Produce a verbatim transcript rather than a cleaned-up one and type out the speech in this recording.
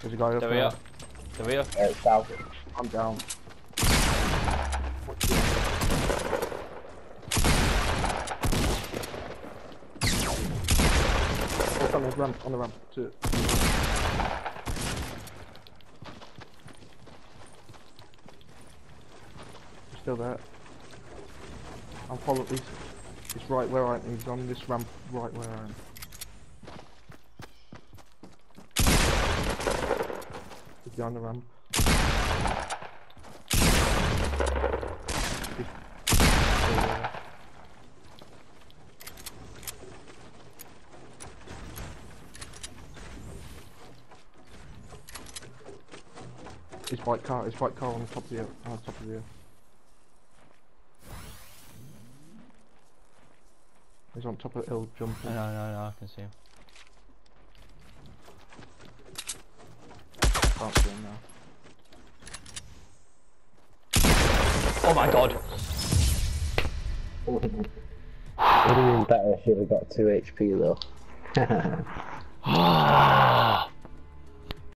There's a guy up There there. we are. There we are. Uh, south. I'm down. Oh, on the ramp, on the ramp. To... He's still there. I'm following. He's, he's right where I am. He's on this ramp right where I am. He's behind the ramp. He's still there. His white car, his white car on top of the, on top of the. He's on top of the hill jumping. No, no, no, I can see him. Can't see him now. Oh my god! Would have been better if you'd have got two H P though.